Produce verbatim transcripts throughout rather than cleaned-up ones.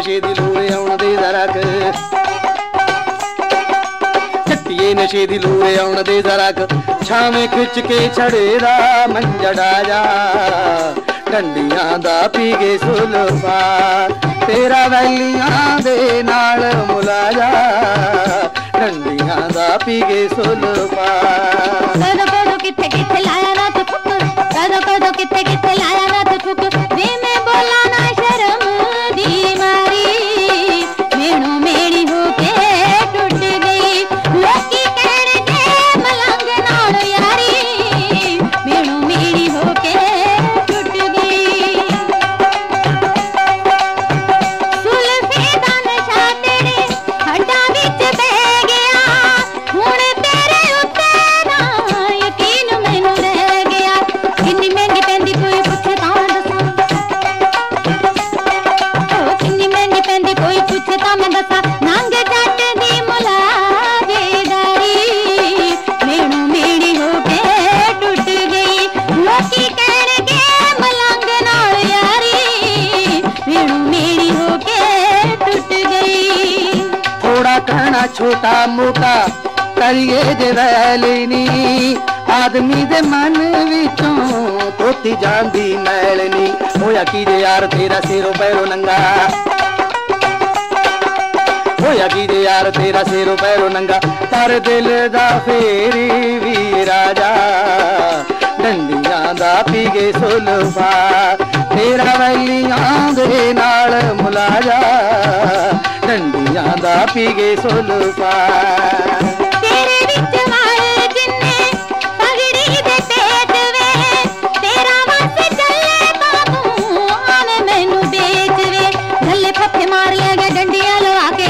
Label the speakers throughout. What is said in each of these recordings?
Speaker 1: नशे दी लूए आउण दे जरा क चट्टिए नशे दी लूए आउण दे जरा क छावें खिच के छड़ेदा मंजड़ा जा डंडियां दा पी गए सुल्फा तेरा वैलियां दे नाल मुलाजा डंडियां दा पी गए सुल्फा
Speaker 2: कदो कदो किथे किथे लाया ना तू ठुकर कदो कदो किथे किथे लाया ना तू ठुकर वे मैं बोला ना शर्म दी मारी मेणू मेरी होके टूट गई लोकी कहने दे मलंग नाल यारी मेणू मेरी होके टूट गई सुल्फे दा नशा तेरे हड्डां विच बह गया हुण तेरे उत्ते ना यकीन मैनू रह गया किन्नी महंगी पैंदी कोई पुछे तां दसां ओ किन्नी महंगी पैंदी कोई पुछे तां मैं दसां नंग जट दी मुलाजेदारी मेनू मेरी होके टूट गई लोकी कहणगे मलंग नाल यारी मेनू मेरी होके टूट गई
Speaker 1: थोड़ा कहना छोटा मोटा करिए जे वैलिनी आदमी दे मन विचों धोती जांदी मैलनी होया की जे यार तेरा सिरों पैरों नंगा होया की जे यार तेरा सिरों पैरों नंगा पर दिल दा फेरी भी राजा डंडियां दा पी गए सुल्फा तेरा वैलियां दे नाल मुलाजा डंडियां दा पी गए सुल्फा
Speaker 2: तेरे विच वाल जिन्ने पगड़ी दे पेट वे तेरा वस चले तां तू आवे मैनू बेच वे लल्ले फफे मार ले गए डंडियां लवा के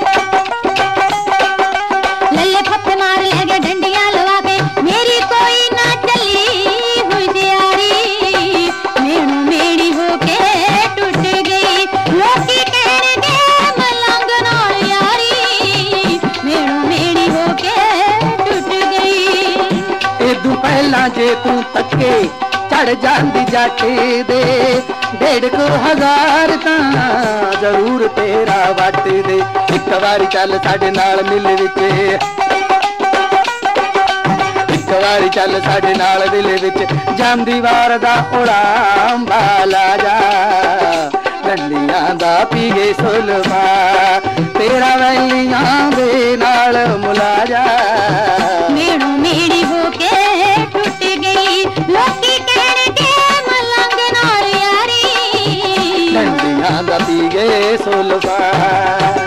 Speaker 2: लल्ले फफे मार ले गए डंडियां लवा के मेरी कोई ना चली होशियारी मेनू मेरी होके टूट गई लोकी कहणगे मलंग नाल यारी मेनू मेरी होके टूट गई
Speaker 1: इदू पहला जे तू तके चढ़ जांदी जट दे डेढ़ को हजार तां जरूर तेरा वट दे एक बारी चल साडे नाल मिल विच एक बारी चल साडे नाल दिल विच जांदी वार दा उड़ाम बाला जा डंडियां दा पी गए सुल्फा तेरा वैलियां दे नाल मुलाजा
Speaker 2: मेनू मेरी होके टूट गई लोकी कहणगे मलंग नाल यारी
Speaker 1: डंडियां दा पी गए सुल्फा।